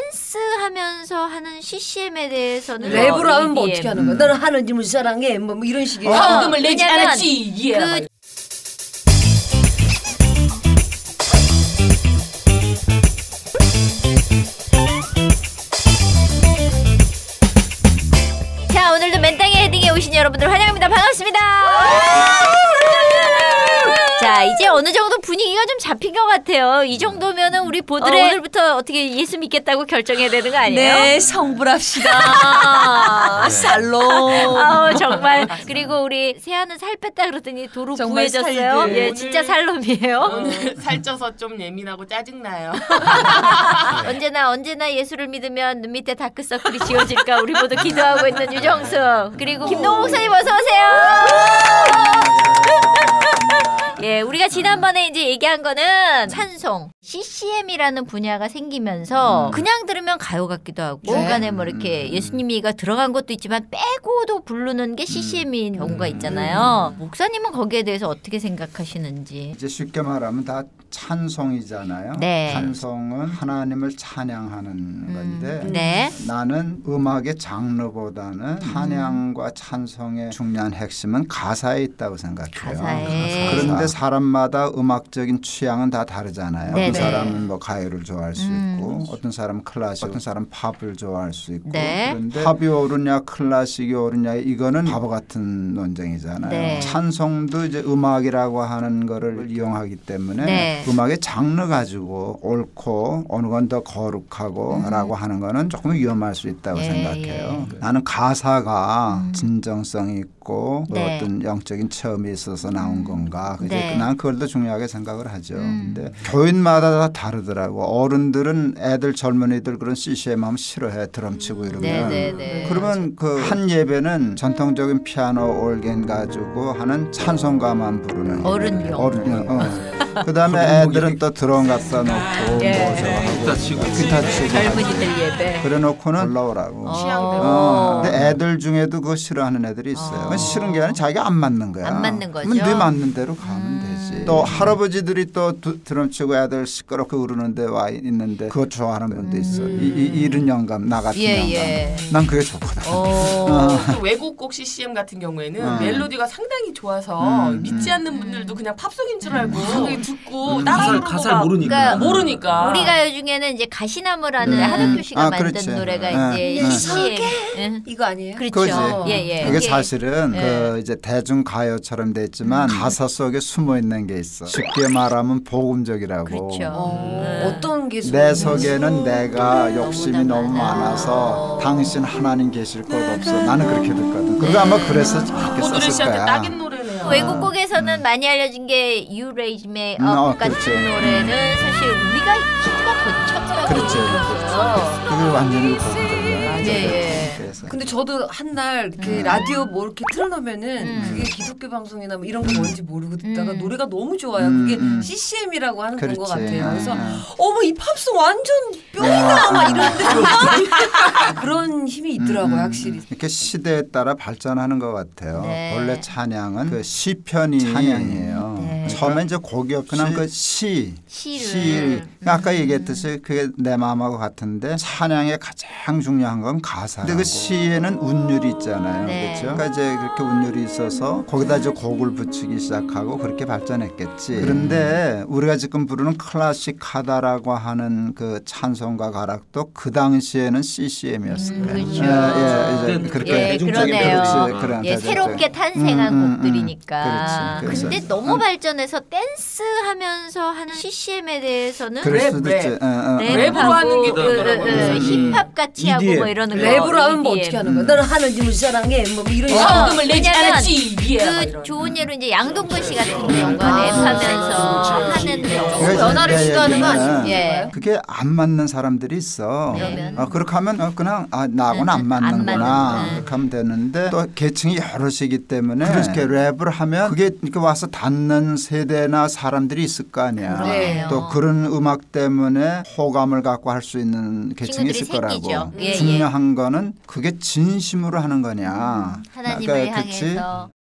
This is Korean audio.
댄스 하면서 하는 CCM에 대해서는 랩을 하면 뭐 어떻게 하는 거야? 너는 하느님을 사랑해 뭐 이런 식의 황금을 내지 않았지. 예. 자, 오늘도 맨땅에 헤딩에 오신 여러분들 환영합니다. 반갑습니다. 자, 이제 어느 정도 분위기가 좀 잡힌 것 같아요. 이 정도면은 우리 보드레 오늘부터 어떻게 예수 믿겠다고 결정해야 되는 거 아니에요? 네, 성불합시다. 살롬. 아우, 정말. 그리고 우리 세아는 살 뺐다 그러더니 도로 부해졌어요. 예, 진짜 살롬이에요. 오늘 살쪄서 좀 예민하고 짜증나요. 언제나 예수를 믿으면 눈 밑에 다크서클이 지워질까 우리 모두 기도하고 있는 유정수. 그리고 김동호 목사님 어서 오세요. 예, 우리가 지난번에 이제 얘기한 거는 찬송, CCM이라는 분야가 생기면서 그냥 들으면 가요 같기도 하고 중간에 뭐 이렇게 예수님이가 들어간 것도 있지만 빼고도 부르는 게 CCM인 경우가 있잖아요. 목사님은 거기에 대해서 어떻게 생각하시는지. 이제 쉽게 말하면 다 찬송이잖아요. 네. 찬송은 하나님을 찬양하는 건데 네. 나는 음악의 장르보다는 찬양과 찬송의 중요한 핵심은 가사에 있다고 생각해요. 가사에. 그런데 사람마다 음악적인 취향은 다 다르잖아요. 네네. 어떤 사람은 뭐 가요를 좋아할 수 있고 어떤 사람은 클래식, 어떤 사람은 팝을 좋아할 수 있고 네. 그런데 팝이 옳으냐 클래식이 옳으냐 이거는 바보 같은 논쟁이잖아요. 네. 찬송도 이제 음악이라고 하는 거를 이용하기 때문에 네. 음악의 장르 가지고 옳고 어느 건 더 거룩하고 라고 하는 거는 조금 위험할 수 있다고 생각해요. 나는 가사가 진정성이 있고 뭐 네. 어떤 영적인 체험이 있어서 나온 건가 네. 난 그걸 더 중요하게 생각을 하죠. 근데 교인마다 다 다르더라고. 어른들은 애들 젊은이들 그런 CCM 하면 싫어해. 드럼 치고 이러면. 네. 그러면 그 한 예배는 전통적인 피아노 올겐 가지고 하는 찬송가만 부르는 어른용. 그다음에 애들은 또 드럼 갖다 놓고 기타 치고 젊은이들 예배. 그래 놓고는 올라오라고. 근데 애들 중에도 그거 싫어하는 애들이 있어요. 싫은 게 아니라 자기가 안 맞는 거야. 안 맞는 거죠. 그러면 네 맞는 대로 가면 되지. 또 할아버지들이 또 드럼 치고 애들 시끄럽게 울르는데 와 있는데 그거 좋아하는 분도 있어. 이른 영감 나 같은 영감. 난 그게 좋거든. 또 외국곡 CCM 같은 경우에는 멜로디가 상당히 좋아서 믿지 않는 분들도 그냥 팝송인 줄 알고 듣고 따라 가사를 모르니까. 모르니까. 우리 가요 중에는 이제 가시나무라는 한옥규 씨가 만든 그렇지. 노래가 이제 CCM. 이거 아니에요? 그렇죠. 예. 그게 사실은 그 이제 대중 가요처럼 돼 있지만 가사 속에 숨어 있는 게 있어. 쉽게 말하면 복음적이라고. 그렇죠. 어떤 게 내 속에는 내가 욕심이 너무 많아서 당신 하나님 계실 것 없어. 나는 그렇게 듣거든. 그거 아마 그래서 그렇게 보드레 썼을 씨한테 거야. 딱인 노래네요. 외국곡에서는 많이 알려진 게 You Raise Me Up 같은 그렇지. 노래는 사실 우리가 히트가 더 쳤더라고요. 그렇지. 그게 완전히 복음적이야. 예. 근데 저도 한날 이렇게 라디오 뭐 이렇게 틀어놓으면은 그게 기독교 방송이나 뭐 이런 거 뭔지 모르고 듣다가 노래가 너무 좋아요. 그게 CCM이라고 하는 건 것 같아요. 그래서 어머 이 팝송 완전 뿅이다 막 이러는데 그런 힘이 있더라고요, 확실히. 이렇게 시대에 따라 발전하는 것 같아요. 네. 원래 찬양은 그 시편이 찬양이에요. 네. 처음에 이제 곡이 없이 그냥 그 시를 아까 얘기했듯이 그게 내 마음하고 같은데 찬양의 가장 중요한 건 가사. 근데 그 시에는 운율이 있잖아요. 네. 그렇죠? 그러니까 이제 그렇게 운율이 있어서 거기다 이제 곡을 붙이기 시작하고 그렇게 발전했겠지. 그런데 우리가 지금 부르는 클래식하다라고 하는 그 찬송가 가락도 그 당시에는 CCM이었을 거예요. 그렇죠. 이제 그렇게 그러네요. 그런 새롭게 탄생한 곡들이니까. 그렇지. 근데 너무 발전해서 댄스 하면서 하는 CCM에 대해서는 그럴 수도 있지. 랩으로 하는 게 있더라고요. 힙합 같이 하고 뭐 이러는 거. 랩으로 하면 뭐 어떻게 하는 거야? 너는 하느님을 사랑해 뭐 이런 식으로. 황금을 내지 않았지. 그 좋은 예로 이제 양동근 씨 같은 경우가 랩하면서 하는 변화를 시도하는 거 아니에요? 그게 안 맞는 사람들이 있어. 그러면? 그렇게 하면 그냥 나하고는 안 맞는구나. 그렇게 하면 되는데 또 계층이 여럿이기 때문에 그렇게 랩을 하면 그게 이렇게 와서 닿는 세대나 사람들이 있을 거 아니야. 그러네요. 또 그런 음악 때문에 호감을 갖고 할 수 있는 계층이 있을 친구들이 거라고. 생기죠. 중요한 거는 그게 진심으로 하는 거냐. 하나님을 향해서.